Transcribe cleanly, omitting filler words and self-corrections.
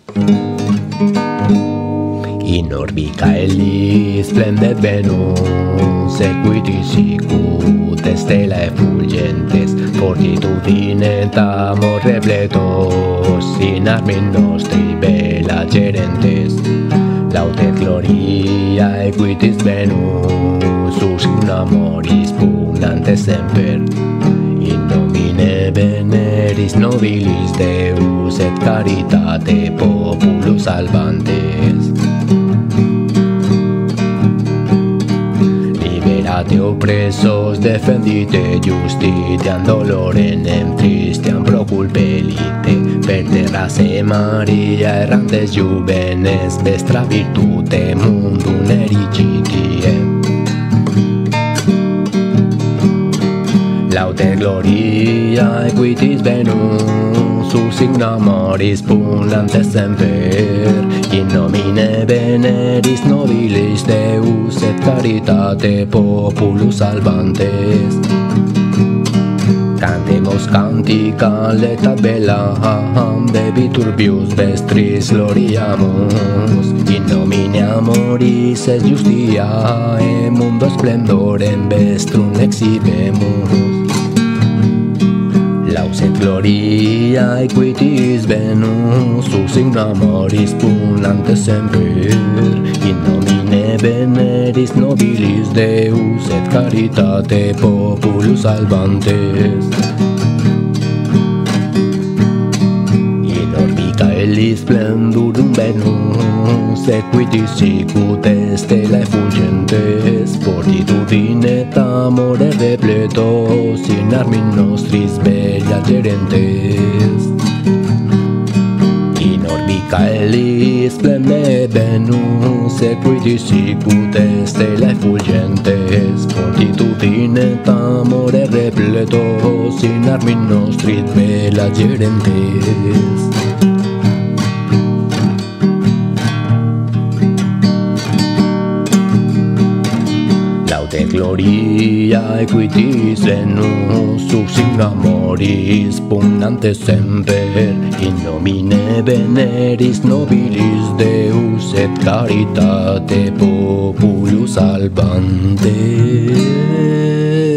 In orbica Elis splendid Venus, equiti sicut stella effulgentes, fortitudine amor repletos, in armi nostri bella gerentes. Laudet gloria equitis Venus, sus in amoris pugnantes semper, in nomine veneris nobilis Deus et caritate populus salvantes. Liberate oppresos, defendite justitiam dolorem tristiam pro culpelite, per terrae Maria errantes juvenes, vestra virtute mundum ericitie. Laudet gloria equitis Venus, sus in amoris pugnantes semper, in nomine veneris nobilis Deus et caritate populus salvantes. Cantemos cantica letat bella, bebitur bius vestris gloriamus, in nomine amoris et justia, e mundo splendorem vestrum exhibemus. Lauset gloria equitis Venus, sus in amoris pugnantes semper, in nomine veneris nobilis Deus et caritate populus salvantes. In orbica Elis splendurum Venus, equitis sicut stella effulgentes, fortitudine amore repletos, in armi nostris bella gerentes. In orbica Elis splendid Venus, equitis sicut stella effulgentes, fortitudine amore repletos, in armi nostris bella gerentes. Laudet gloria equitis Venus, sus in amoris pugnantes semper, in nomine veneris nobilis Deus et caritate populus salvantes.